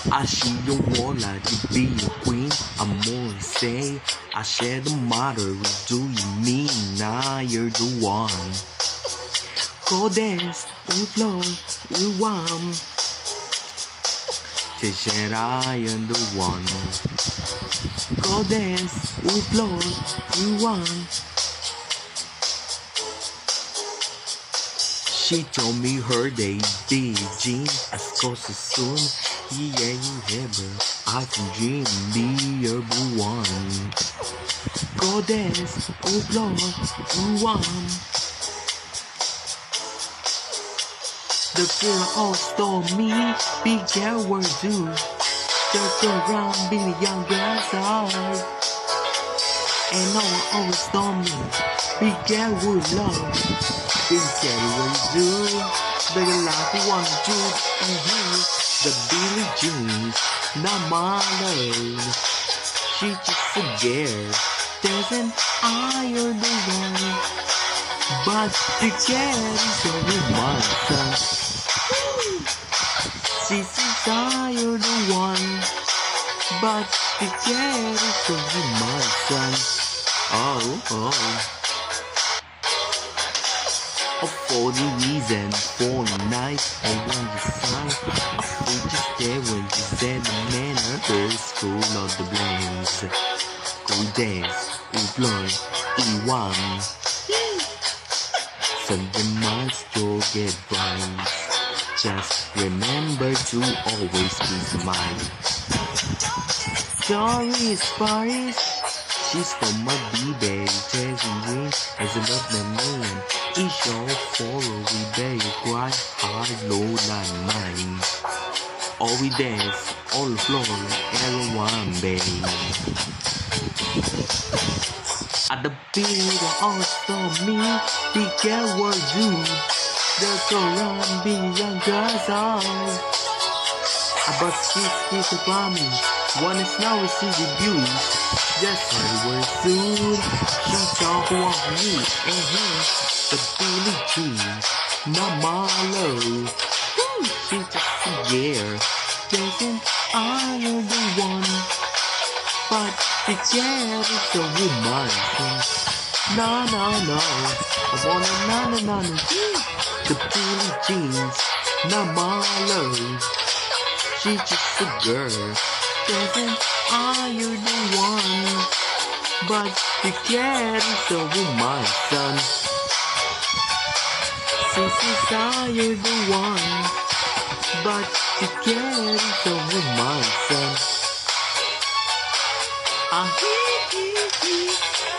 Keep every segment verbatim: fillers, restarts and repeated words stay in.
I see your wall like to be a queen. I'm gonna say I share the matter. Do you mean now you're the one? Go dance on the floor with one. She said I am the one. Go dance on the floor with one. She told me her day, Billie Jean, as close as soon. Yeah, you have her. I can dream, be your one. Go dance on the floor with one. The girl all stole me, be careful do. Just around Billie Jean girl's eyes. And no one always stole me, be careful love. Be careful do. Better like you wanna do. Mm-hmm. The Billie Jean, not my love. She just a girl, doesn't iron the one. But the girl is only my son. She's desire the one, but the girl is only my son. Oh, oh. Oh, for the reason, for the night, I want the sign. I feel just there when you said the manner is full of the blames. Go dance, we blood, we one. Sunday months to get rhymes. Just remember to always be smile. Sorry, is Paris. She's from my baby, chasing dreams as a love the man. Each all follow, we better cry hard, low like mine. All we dance, all the floor, everyone, baby. At the beat of all stop me, be careful do. The Koran be young girl's eyes. But she's kiss about me. One is now is his abuse. Just I was soon. She talk about me and him. The Billie Jean, not my love. Woo, she just a girl. Doesn't I am the one? But the girl is a woman. No, no, no. I wanna na na na na. The Billie Jean, not my love. She just a girl. Doesn't I you the one? But the cat is a woman, son. Since I you the one, but the cat is a woman, son. Ah, hee hee hee.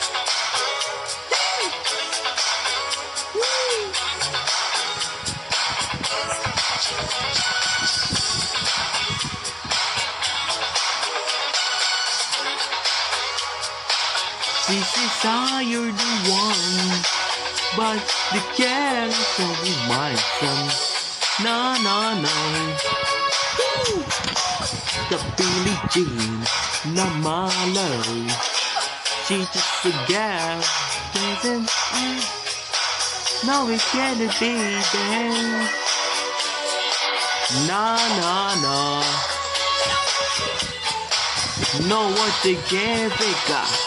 This is how you're the one, but the cat is only my son. No, no, no. Woo. The Billie Jean, not my love. She just a girl, doesn't uh, no, it can't be there. No, no, no. No, what they get, they got.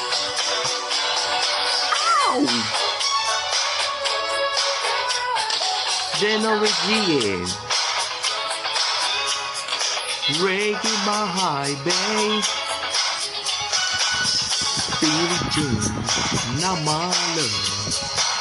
Generation Reggae my high bass. Billie Jean, not my love.